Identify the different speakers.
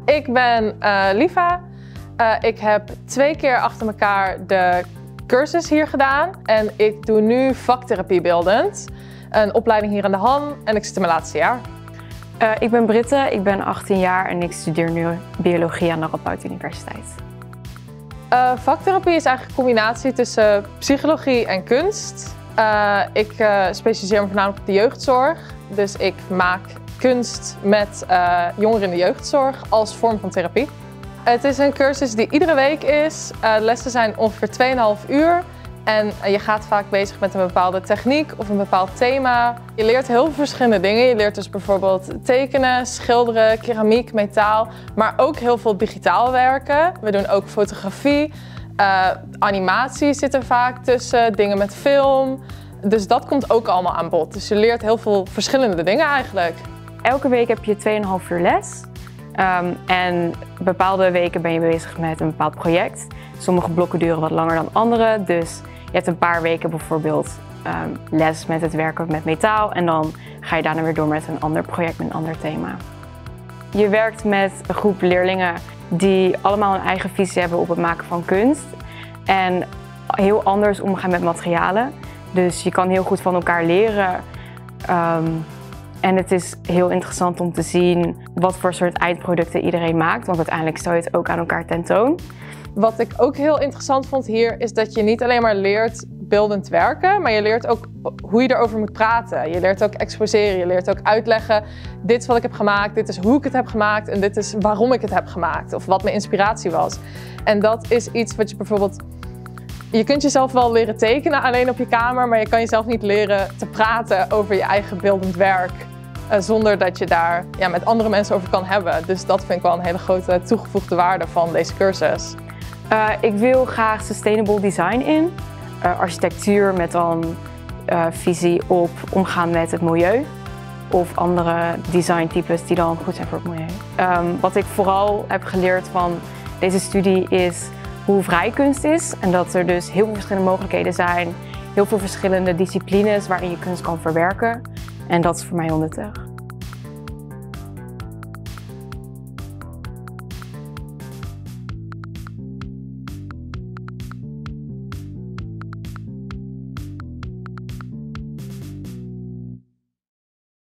Speaker 1: Ik ben Liva. Ik heb 2 keer achter elkaar de cursus hier gedaan. En ik doe nu vaktherapie beeldend. Een opleiding hier aan de Han en ik zit in mijn laatste jaar.
Speaker 2: Ik ben Britte, ik ben 18 jaar en ik studeer nu biologie aan de Radboud Universiteit.
Speaker 1: Vaktherapie is eigenlijk een combinatie tussen psychologie en kunst. Ik specialiseer me voornamelijk op de jeugdzorg. Dus ik maak kunst met jongeren in de jeugdzorg als vorm van therapie. Het is een cursus die iedere week is. De lessen zijn ongeveer 2,5 uur. En je gaat vaak bezig met een bepaalde techniek of een bepaald thema. Je leert heel veel verschillende dingen. Je leert dus bijvoorbeeld tekenen, schilderen, keramiek, metaal. Maar ook heel veel digitaal werken. We doen ook fotografie. Animatie zit er vaak tussen, dingen met film. Dus dat komt ook allemaal aan bod. Dus je leert heel veel verschillende dingen eigenlijk.
Speaker 2: Elke week heb je 2,5 uur les. En bepaalde weken ben je bezig met een bepaald project. Sommige blokken duren wat langer dan andere. Dus je hebt een paar weken bijvoorbeeld les met het werken met metaal. En dan ga je daarna weer door met een ander project met een ander thema. Je werkt met een groep leerlingen die allemaal een eigen visie hebben op het maken van kunst. En heel anders omgaan met materialen. Dus je kan heel goed van elkaar leren. En het is heel interessant om te zien wat voor soort eindproducten iedereen maakt. Want uiteindelijk stel je het ook aan elkaar tentoon.
Speaker 1: Wat ik ook heel interessant vond hier is dat je niet alleen maar leert beeldend werken, maar je leert ook hoe je erover moet praten. Je leert ook exposeren, je leert ook uitleggen, dit is wat ik heb gemaakt, dit is hoe ik het heb gemaakt en dit is waarom ik het heb gemaakt of wat mijn inspiratie was. En dat is iets wat je bijvoorbeeld, je kunt jezelf wel leren tekenen alleen op je kamer, maar je kan jezelf niet leren te praten over je eigen beeldend werk zonder dat je daar met andere mensen over kan hebben. Dus dat vind ik wel een hele grote toegevoegde waarde van deze cursus.
Speaker 2: Ik wil graag sustainable design in. Architectuur met dan visie op omgaan met het milieu. Of andere designtypes die dan goed zijn voor het milieu. Wat ik vooral heb geleerd van deze studie is hoe vrij kunst is. En dat er dus heel veel verschillende mogelijkheden zijn. Heel veel verschillende disciplines waarin je kunst kan verwerken. En dat is voor mij heel nuttig.